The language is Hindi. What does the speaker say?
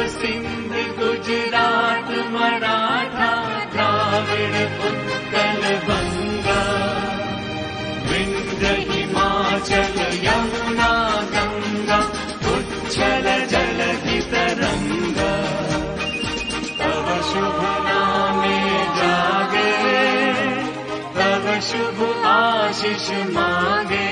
सिंध गुजरात मराठा द्राविड़ उत्कल बंगा, विंध्य हिमाचल यमुना गंगा, उच्छल जलधि तरंगा। तव शुभ नामे जागे, तव शुभ आशीष मांगे,